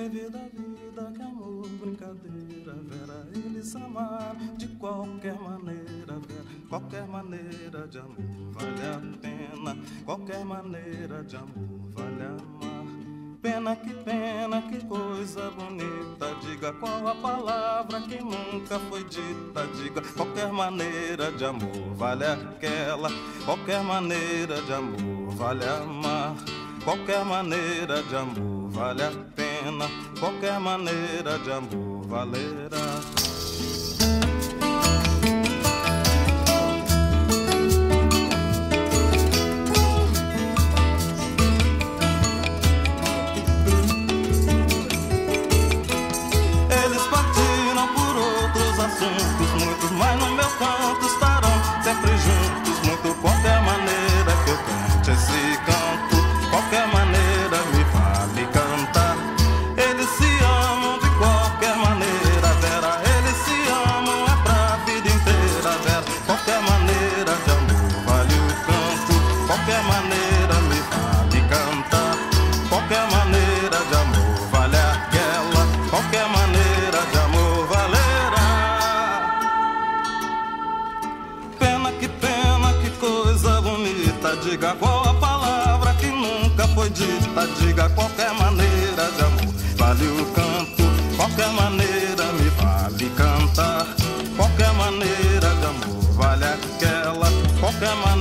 vida, vida, que amor, brincadeira, Vera, eles amaram de qualquer maneira, Vera, qualquer maneira de amor vale a pena, qualquer maneira de amor vale amar. Pena, que coisa bonita, diga qual a palavra que nunca foi dita, diga qualquer maneira de amor vale aquela, qualquer maneira de amor vale amar. Qualquer maneira de amor vale a pena, qualquer maneira de amor valerá. Eles partiram por outros assuntos, muitos, mas no meu canto estarão sempre juntos. Muito qualquer maneira que eu cante esse canto, qualquer maneira me vale cantar. Eles se amam de qualquer maneira, Vera, eles se amam é pra vida inteira, Vera. Qualquer maneira de amor vale o canto, qualquer maneira me vale cantar. Qualquer maneira de amor vale aquela, qualquer maneira de amor valerá. Pena, que coisa bonita, diga qual a palavra que nunca foi dita, diga qualquer maneira de amor vale o canto, qualquer maneira me vale cantar. Qualquer maneira de amor vale aquela, qualquer maneira